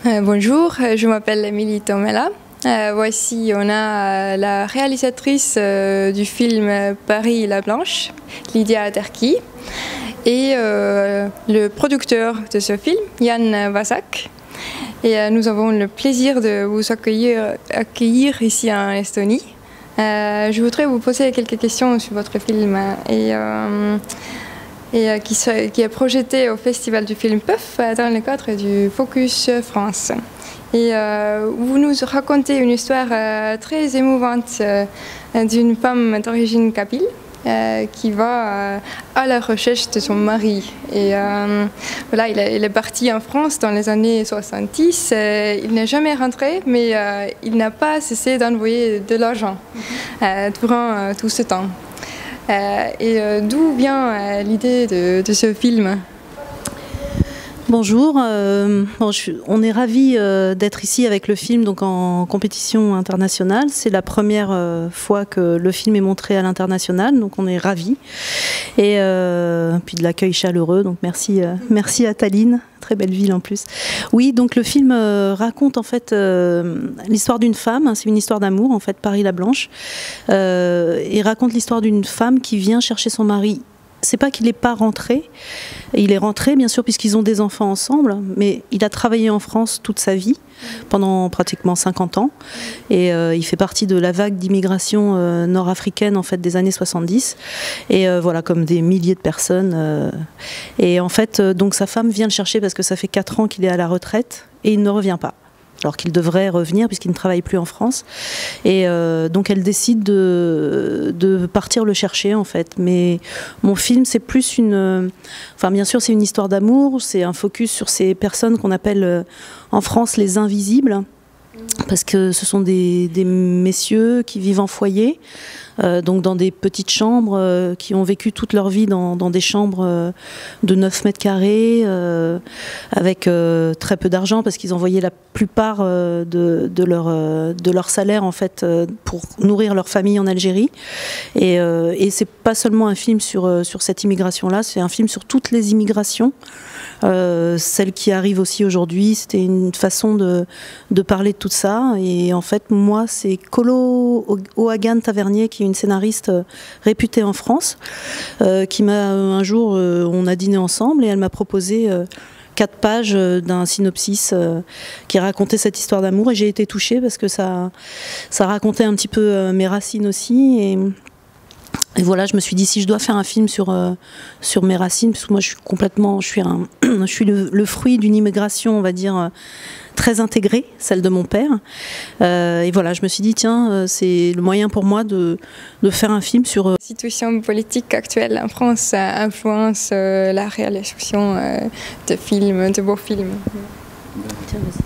Bonjour, je m'appelle Émilie Tomela. Voici, on a la réalisatrice du film Paris la Blanche, Lydia Terki, et le producteur de ce film, Jan Vasak. Et nous avons le plaisir de vous accueillir ici en Estonie. Je voudrais vous poser quelques questions sur votre film qui est projeté au Festival du film PUF dans le cadre du Focus France. Et vous nous racontez une histoire très émouvante d'une femme d'origine kabyle qui va à la recherche de son mari. Et voilà, il est parti en France dans les années 70. Il n'est jamais rentré, mais il n'a pas cessé d'envoyer de l'argent durant tout ce temps. D'où vient l'idée de ce film ? Bonjour, on est ravis d'être ici avec le film donc en compétition internationale. C'est la première fois que le film est montré à l'international, donc on est ravis. Et puis de l'accueil chaleureux, donc merci à Tallinn, très belle ville en plus. Oui, donc le film raconte en fait l'histoire d'une femme, c'est une histoire d'amour en fait, Paris la Blanche, et raconte l'histoire d'une femme qui vient chercher son mari. C'est pas qu'il n'est pas rentré, il est rentré bien sûr puisqu'ils ont des enfants ensemble, mais il a travaillé en France toute sa vie, pendant pratiquement 50 ans, et il fait partie de la vague d'immigration nord-africaine en fait des années 70, et voilà, comme des milliers de personnes, et en fait donc sa femme vient le chercher parce que ça fait 4 ans qu'il est à la retraite, et il ne revient pas. Alors qu'il devrait revenir puisqu'il ne travaille plus en France. Et donc elle décide de partir le chercher en fait. Mais mon film c'est plus une... Enfin bien sûr c'est une histoire d'amour, c'est un focus sur ces personnes qu'on appelle en France les invisibles. Parce que ce sont des messieurs qui vivent en foyer, donc dans des petites chambres, qui ont vécu toute leur vie dans des chambres de 9 mètres carrés, avec très peu d'argent, parce qu'ils envoyaient la plupart de leur salaire en fait, pour nourrir leur famille en Algérie. Et c'est pas seulement un film sur cette immigration-là, c'est un film sur toutes les immigrations. Celle qui arrive aussi aujourd'hui, c'était une façon de parler de tout ça. Et en fait, moi, c'est Kolo Ohagan Tavernier, qui est une scénariste réputée en France, qui m'a un jour, on a dîné ensemble et elle m'a proposé 4 pages d'un synopsis qui racontait cette histoire d'amour. Et j'ai été touchée parce que ça racontait un petit peu mes racines aussi. Et voilà, je me suis dit, si je dois faire un film sur mes racines, parce que moi je suis le fruit d'une immigration, on va dire, très intégrée, celle de mon père. Et voilà, je me suis dit, tiens, c'est le moyen pour moi de faire un film sur... La situation politique actuelle en France influence la réalisation de films, de beaux films. Tiens, vas-y.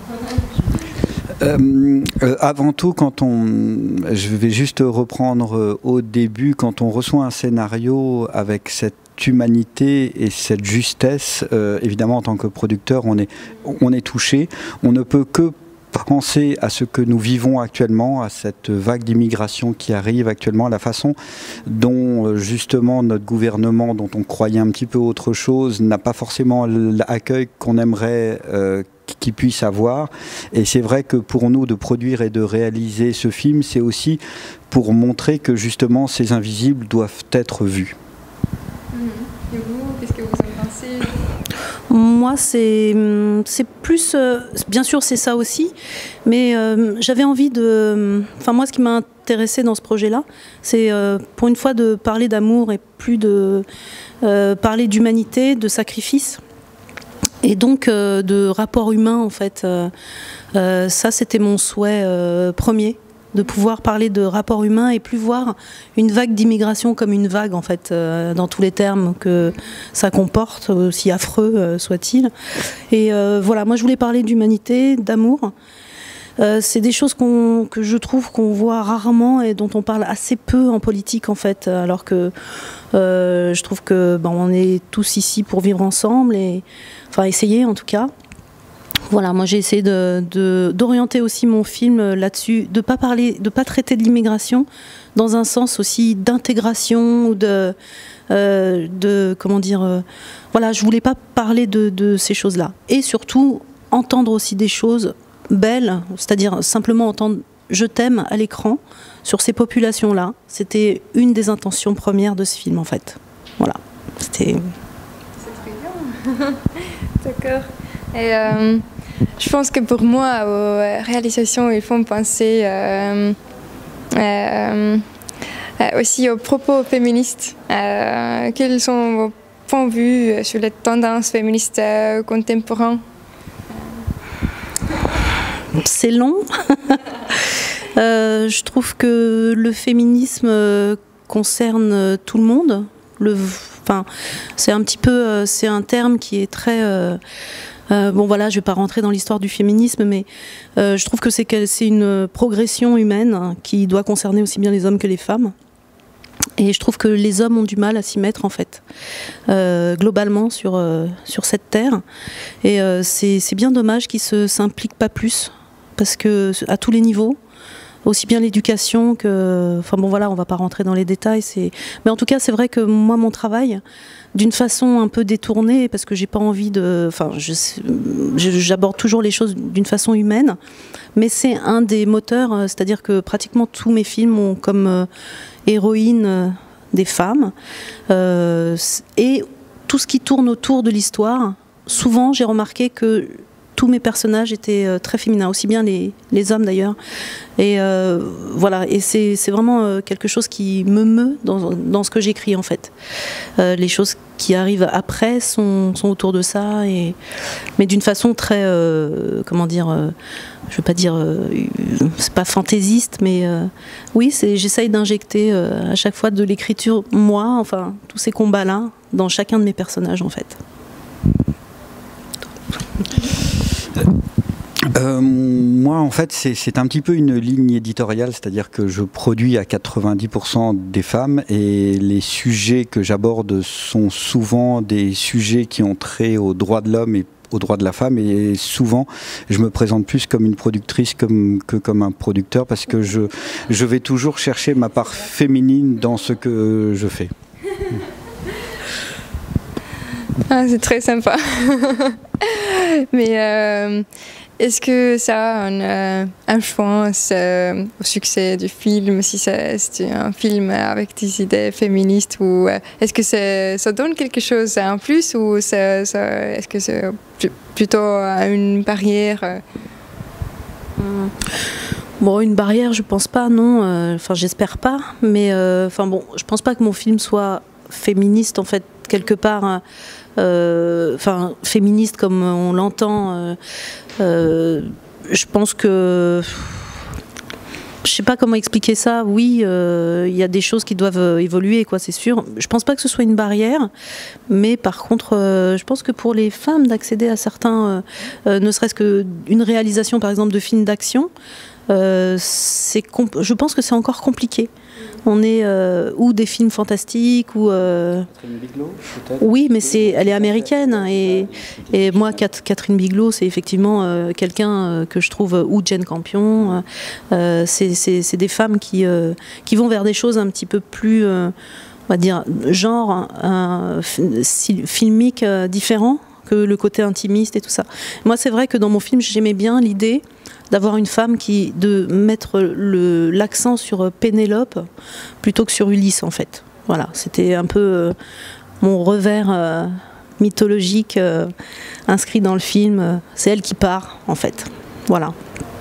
Avant tout, je vais juste reprendre au début, quand on reçoit un scénario avec cette humanité et cette justesse, évidemment en tant que producteur, on est touché. On ne peut que penser à ce que nous vivons actuellement, à cette vague d'immigration qui arrive actuellement, à la façon dont justement notre gouvernement, dont on croyait un petit peu autre chose, n'a pas forcément l'accueil qu'on aimerait qu'il puisse avoir. Et c'est vrai que pour nous, de produire et de réaliser ce film, c'est aussi pour montrer que justement ces invisibles doivent être vus. Et vous, qu'est-ce que vous en pensez ? Moi, c'est plus... bien sûr, c'est ça aussi, mais j'avais envie de... Enfin, moi, ce qui m'a intéressé dans ce projet-là, c'est pour une fois de parler d'amour et plus de parler d'humanité, de sacrifice. Et donc de rapport humain en fait, ça c'était mon souhait premier, de pouvoir parler de rapport humain et plus voir une vague d'immigration comme une vague en fait, dans tous les termes que ça comporte, aussi affreux soit-il. Et voilà, moi je voulais parler d'humanité, d'amour. C'est des choses que je trouve qu'on voit rarement et dont on parle assez peu en politique en fait, alors que je trouve que on est tous ici pour vivre ensemble et enfin essayer en tout cas. Voilà, moi j'ai essayé d'orienter aussi mon film là-dessus, de pas traiter de l'immigration dans un sens aussi d'intégration ou comment dire, voilà, je voulais pas parler de ces choses-là. Et surtout entendre aussi des choses belles, c'est-à-dire simplement entendre « je t'aime » à l'écran sur ces populations-là. C'était une des intentions premières de ce film, en fait. Voilà. C'était... C'est très bien. D'accord. Et je pense que pour moi, aux réalisations, il faut penser aussi aux propos féministes. Quels sont vos points de vue sur les tendances féministes contemporaines? C'est long. Je trouve que le féminisme concerne tout le monde. Enfin, c'est un petit peu, c'est un terme qui est très... bon voilà, je ne vais pas rentrer dans l'histoire du féminisme, mais je trouve que c'est une progression humaine qui doit concerner aussi bien les hommes que les femmes. Et je trouve que les hommes ont du mal à s'y mettre, en fait, globalement sur cette terre. Et c'est bien dommage qu'ils ne s'impliquent pas plus, parce que à tous les niveaux, aussi bien l'éducation que... Enfin bon voilà, on ne va pas rentrer dans les détails. Mais en tout cas, c'est vrai que moi, mon travail, d'une façon un peu détournée, parce que j'ai pas envie de... Enfin, j'aborde toujours les choses d'une façon humaine, mais c'est un des moteurs, c'est-à-dire que pratiquement tous mes films ont comme héroïne des femmes, et tout ce qui tourne autour de l'histoire, souvent j'ai remarqué que tous mes personnages étaient très féminins, aussi bien les hommes d'ailleurs. Et voilà, et c'est vraiment quelque chose qui me meut dans ce que j'écris, en fait. Les choses qui arrivent après sont autour de ça, mais d'une façon très, comment dire, je veux pas dire, c'est pas fantaisiste, mais oui, j'essaye d'injecter à chaque fois de l'écriture, moi, enfin, tous ces combats-là, dans chacun de mes personnages, en fait. Moi, en fait, c'est un petit peu une ligne éditoriale, c'est-à-dire que je produis à 90% des femmes et les sujets que j'aborde sont souvent des sujets qui ont trait aux droits de l'homme et aux droits de la femme, et souvent je me présente plus comme une productrice que comme un producteur, parce que je vais toujours chercher ma part féminine dans ce que je fais. Ah, c'est très sympa. Mais est-ce que ça a une influence au succès du film, si c'est un film avec des idées féministes, ou est-ce que ça donne quelque chose en plus, ou est-ce que c'est plutôt une barrière? Bon, une barrière, je pense pas, non. Enfin, j'espère pas, mais enfin bon, je pense pas que mon film soit féministe, en fait, quelque part. Enfin, féministe comme on l'entend. Je pense que... Je sais pas comment expliquer ça. Oui, il y a des choses qui doivent évoluer, quoi, c'est sûr. Je pense pas que ce soit une barrière, mais par contre, je pense que pour les femmes d'accéder à certains, ne serait-ce qu'une réalisation, par exemple, de films d'action, je pense que c'est encore compliqué. On est ou des films fantastiques, ou Catherine Bigelow, peut-être. Oui, mais elle est américaine, et moi, Catherine Bigelow, c'est effectivement quelqu'un que je trouve, ou Jane Campion, c'est des femmes qui vont vers des choses un petit peu plus, on va dire, genre filmique différent que le côté intimiste et tout ça. Moi, c'est vrai que dans mon film, j'aimais bien l'idée d'avoir une femme de mettre l'accent sur Pénélope plutôt que sur Ulysse, en fait. Voilà, c'était un peu mon revers mythologique inscrit dans le film. C'est elle qui part, en fait. Voilà.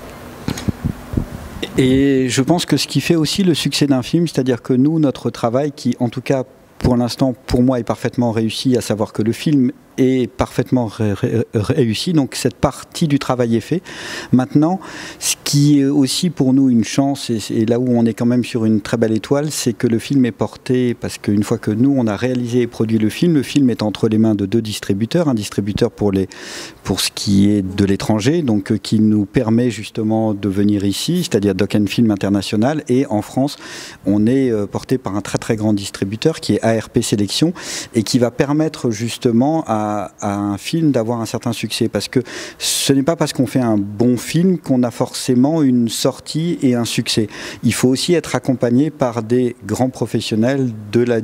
Et je pense que ce qui fait aussi le succès d'un film, c'est-à-dire que nous, notre travail, qui en tout cas pour l'instant, pour moi, est parfaitement réussi, à savoir que le film est parfaitement réussi, donc cette partie du travail est faite. Maintenant, ce qui est aussi pour nous une chance, et là où on est quand même sur une très belle étoile, c'est que le film est porté, parce qu'une fois que nous, on a réalisé et produit le film est entre les mains de 2 distributeurs, un distributeur pour ce qui est de l'étranger, donc qui nous permet justement de venir ici, c'est-à-dire Doc & Film International, et en France, on est porté par un très très grand distributeur qui est ARP Sélection, et qui va permettre justement à un film d'avoir un certain succès, parce que ce n'est pas parce qu'on fait un bon film qu'on a forcément une sortie et un succès. Il faut aussi être accompagné par des grands professionnels de la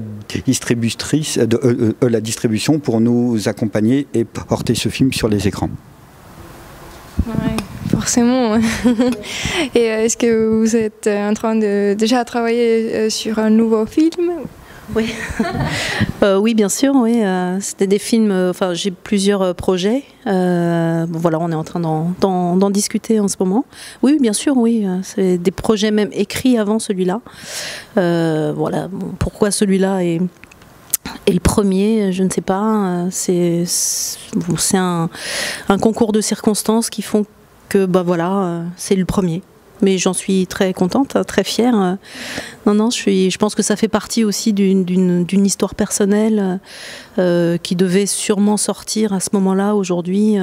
distribution pour nous accompagner et porter ce film sur les écrans. Ouais, forcément. Et est-ce que vous êtes en train de déjà travailler sur un nouveau film? Oui, oui, bien sûr. Oui, c'était des films. Enfin, j'ai plusieurs projets. Voilà, on est en train d'en discuter en ce moment. Oui, bien sûr. Oui, c'est des projets même écrits avant celui-là. Voilà. Bon, pourquoi celui-là est le premier, je ne sais pas. C'est un concours de circonstances qui font que, bah voilà, c'est le premier. Mais j'en suis très contente, très fière. Non, je pense que ça fait partie aussi d'une histoire personnelle qui devait sûrement sortir à ce moment-là, aujourd'hui.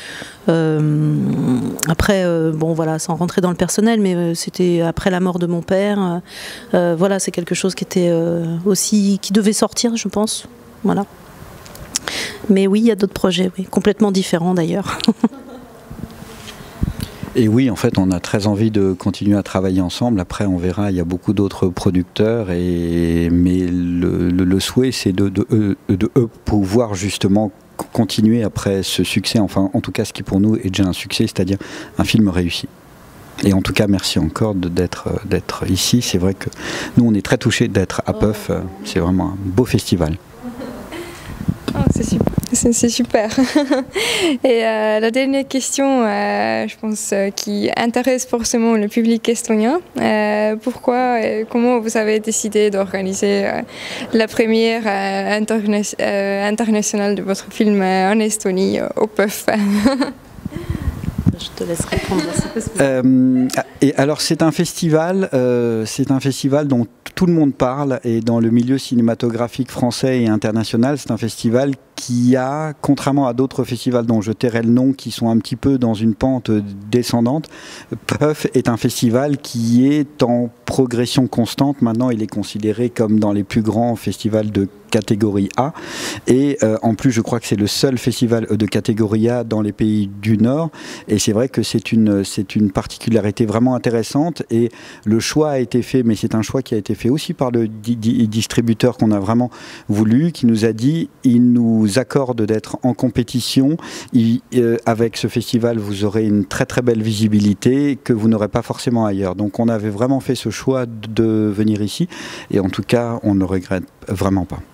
Après, bon voilà, sans rentrer dans le personnel, mais c'était après la mort de mon père. Voilà, c'est quelque chose qui était aussi, qui devait sortir, je pense. Voilà. Mais oui, il y a d'autres projets, oui, complètement différents d'ailleurs. Et oui, en fait, on a très envie de continuer à travailler ensemble. Après, on verra, il y a beaucoup d'autres producteurs, mais le souhait, c'est de pouvoir justement continuer après ce succès. Enfin, en tout cas, ce qui pour nous est déjà un succès, c'est-à-dire un film réussi. Et en tout cas, merci encore d'être ici. C'est vrai que nous, on est très touchés d'être à Puff. C'est vraiment un beau festival. Oh, c'est super. C'est super. Et la dernière question, je pense, qui intéresse forcément le public estonien. Pourquoi et comment vous avez décidé d'organiser la première internationale de votre film en Estonie, au Puff? Je te laisse répondre. Et alors c'est un festival dont tout le monde parle, et dans le milieu cinématographique français et international, c'est un festival qui a, contrairement à d'autres festivals dont je tairai le nom, qui sont un petit peu dans une pente descendante, Puff est un festival qui est en progression constante. Maintenant, il est considéré comme dans les plus grands festivals de catégorie A, et en plus je crois que c'est le seul festival de catégorie A dans les pays du Nord, et c'est vrai que c'est une particularité vraiment intéressante, et le choix a été fait, mais c'est un choix qui a été fait aussi par le distributeur qu'on a vraiment voulu, qui nous a dit, il nous accorde d'être en compétition, avec ce festival vous aurez une très très belle visibilité que vous n'aurez pas forcément ailleurs. Donc on avait vraiment fait ce choix de venir ici, et en tout cas on ne le regrette vraiment pas.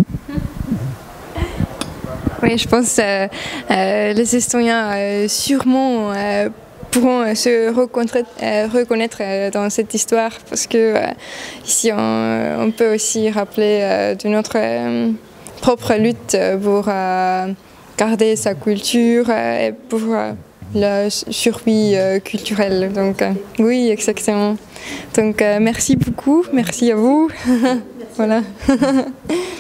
Oui, je pense que les Estoniens sûrement pourront se reconnaître dans cette histoire, parce que ici on peut aussi rappeler de notre propre lutte pour garder sa culture et pour la survie culturelle. Donc oui, exactement. Donc merci beaucoup, merci à vous. Voilà.